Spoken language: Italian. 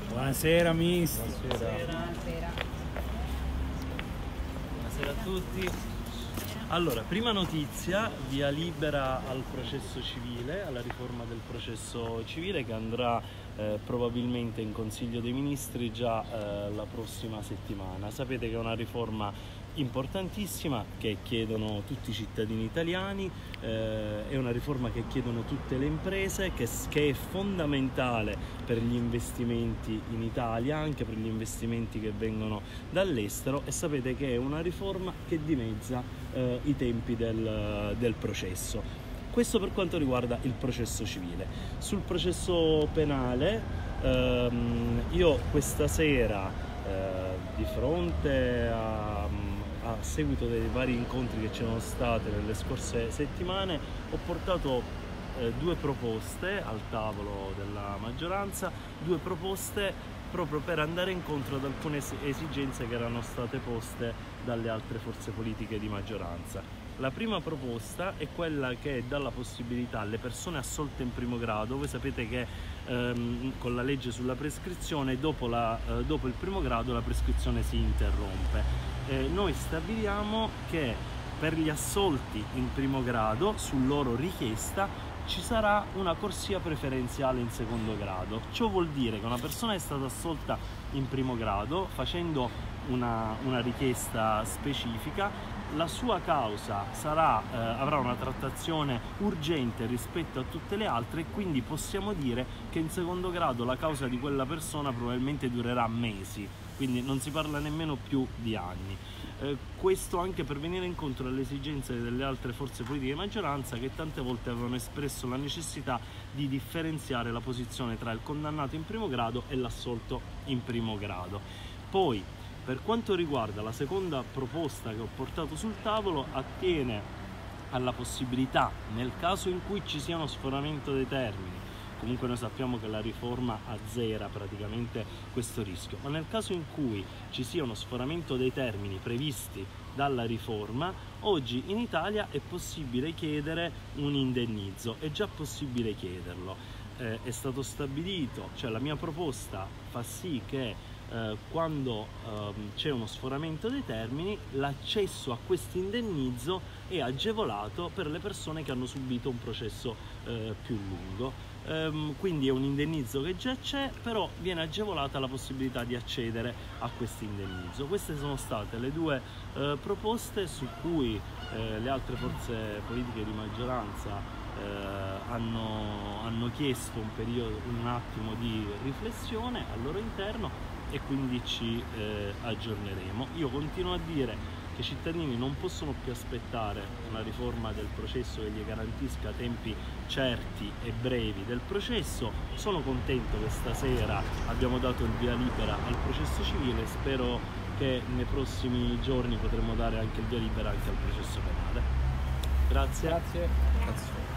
Buonasera mister. Buonasera. Buonasera a tutti. Allora, prima notizia, via libera al processo civile, alla riforma del processo civile che andrà probabilmente in Consiglio dei Ministri già la prossima settimana. Sapete che è una riforma importantissima che chiedono tutti i cittadini italiani, è una riforma che chiedono tutte le imprese, che è fondamentale per gli investimenti in Italia, anche per gli investimenti che vengono dall'estero, e sapete che è una riforma che dimezza i tempi del processo. Questo per quanto riguarda il processo civile. Sul processo penale io questa sera di fronte a seguito dei vari incontri che c'erano stati nelle scorse settimane ho portato due proposte al tavolo della maggioranza, due proposte proprio per andare incontro ad alcune esigenze che erano state poste dalle altre forze politiche di maggioranza. La prima proposta è quella che dà la possibilità alle persone assolte in primo grado. Voi sapete che con la legge sulla prescrizione dopo il primo grado la prescrizione si interrompe. Noi stabiliamo che per gli assolti in primo grado, su loro richiesta, ci sarà una corsia preferenziale in secondo grado. Ciò vuol dire che una persona è stata assolta in primo grado facendo una richiesta specifica, la sua causa avrà una trattazione urgente rispetto a tutte le altre, e quindi possiamo dire che in secondo grado la causa di quella persona probabilmente durerà mesi, quindi non si parla nemmeno più di anni. Questo anche per venire incontro alle esigenze delle altre forze politiche di maggioranza, che tante volte avevano espresso la necessità di differenziare la posizione tra il condannato in primo grado e l'assolto in primo grado. Poi, per quanto riguarda la seconda proposta che ho portato sul tavolo, attiene alla possibilità, nel caso in cui ci sia uno sforamento dei termini, comunque noi sappiamo che la riforma azzera praticamente questo rischio, ma nel caso in cui ci sia uno sforamento dei termini previsti dalla riforma, oggi in Italia è possibile chiedere un indennizzo, è già possibile chiederlo. È stato stabilito, cioè la mia proposta fa sì che quando c'è uno sforamento dei termini, l'accesso a questo indennizzo è agevolato per le persone che hanno subito un processo più lungo. Quindi è un indennizzo che già c'è, però viene agevolata la possibilità di accedere a questo indennizzo. Queste sono state le due proposte su cui le altre forze politiche di maggioranza hanno chiesto un attimo di riflessione al loro interno, e quindi ci aggiorneremo. Io continuo a dire che i cittadini non possono più aspettare una riforma del processo che gli garantisca tempi certi e brevi del processo. Sono contento che stasera abbiamo dato il via libera al processo civile, spero che nei prossimi giorni potremo dare anche il via libera anche al processo penale. Grazie. Grazie.